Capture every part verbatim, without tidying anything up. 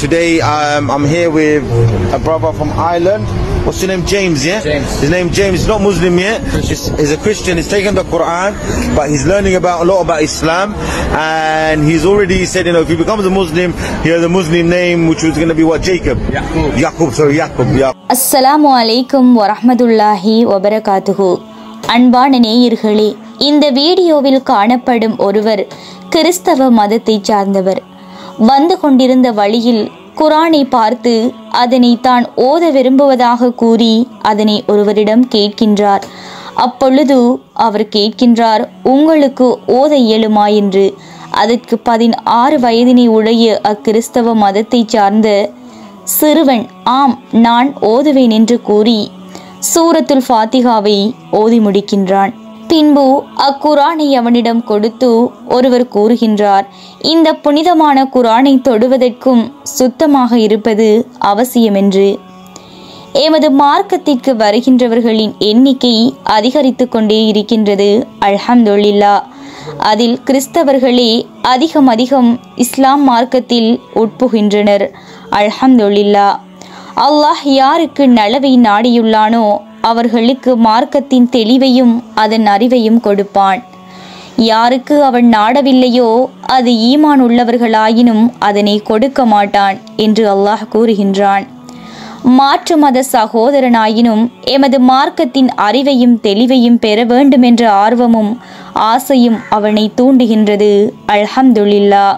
today um, I'm here with a brother from Ireland. What's your name? James, yeah? James. His name James. He's not Muslim yet. He's, he's a Christian. He's taken the Quran, but he's learning about a lot about Islam. And he's already said, you know, if he becomes a Muslim, he has a Muslim name, which was going to be what? Jacob? Yaqub. Yaqub, sorry, Yaqub. Yaqub. Assalamu alaikum wa rahmatullahi wa barakatuhu. அன்பான நேயர்களே, இந்த வீடியோவில் காணப்படும் ஒருவர் கிறிஸ்தவ மதத்தை சார்ந்தவர். வந்து கொண்டிருந்த வழியில் குர்ஆனை பார்த்து அதனை தான் ஓத விரும்புவதாக கூறி அதனை ஒருவரிடம் கேட்கின்றார். அப்பொழுது அவர் கேட்கின்றார், உங்களுக்கு ஓத இயலுமா என்று. அதற்கு பதினாறு வயதினை உடைய அக்கிறிஸ்தவ மதத்தை சார்ந்த சிறுவன் ஆம் நான் ஓதுவேன் என்று கூறி சூரத்துல் ஃபாத்திஹாவை ஓதி முடிக்கின்றான். பின்பு அக்குர்ஆனை அவனிடம் கொடுத்து ஒருவர் கூறுகின்றார், இந்த புனிதமான குர்ஆனை தொடுவதற்கும் சுத்தமாக இருப்பது அவசியமென்று. எமது மார்க்கத்திற்கு வருகின்றவர்களின் எண்ணிக்கை அதிகரித்து கொண்டே இருக்கின்றது. அல்ஹம்துலில்லாஹ். அதில் கிறிஸ்தவர்களே அதிகம் அதிகம் இஸ்லாம் மார்க்கத்தில் உட்புகின்றனர். அல்ஹம்துலில்லாஹ். அல்லாஹ் யாருக்கு நலவை நாடியுள்ளானோ அவர்களுக்கு மார்க்கத்தின் தெளிவையும் அதன் அறிவையும் கொடுப்பான். யாருக்கு அவன் நாடவில்லையோ அது ஈமான் உள்ளவர்களாயினும் அதனை கொடுக்க மாட்டான் என்று அல்லாஹ் கூறுகின்றான். மாற்று மத சகோதரனாயினும் எமது மார்க்கத்தின் அறிவையும் தெளிவையும் பெற வேண்டுமென்ற ஆர்வமும் ஆசையும் அவனை தூண்டுகின்றது. அல்ஹம்துலில்லாஹ்.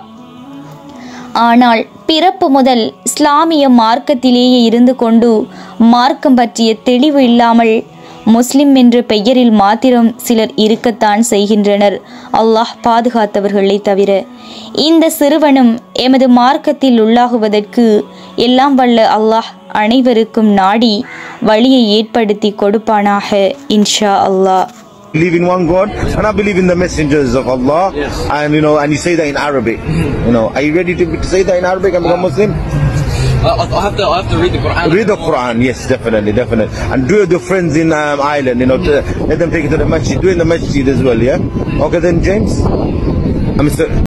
ஆனால் பிறப்பு முதல் இஸ்லாமிய மார்க்கத்திலேயே இருந்து கொண்டு மார்க்கம் பற்றிய தெளிவு இல்லாமல் முஸ்லிம் என்ற பெயரில் மாத்திரம் சிலர் இருக்கத்தான் செய்கின்றனர். அல்லாஹ் பாதுகாத்தவர்களை தவிர. இந்த சிறுவனும் எமது மார்க்கத்தில் உள்ளாகுவதற்கு எல்லாம் வல்ல அல்லாஹ் அனைவருக்கும் நாடி வழியை ஏற்படுத்தி கொடுப்பானாக. இன்ஷா அல்லாஹ். Believe in one God, and I believe in the messengers of Allah. Yes. And you know, and you say that in Arabic. You know, are you ready to, to say that in Arabic and become Muslim? Uh, I'll have to. I'll have to read the Quran. Read the Quran, yes, definitely, definitely. And do it with your friends in um, Ireland. You know, to, let them take it to the masjid. Do it in the masjid as well, yeah. Okay, then James, uh, Mister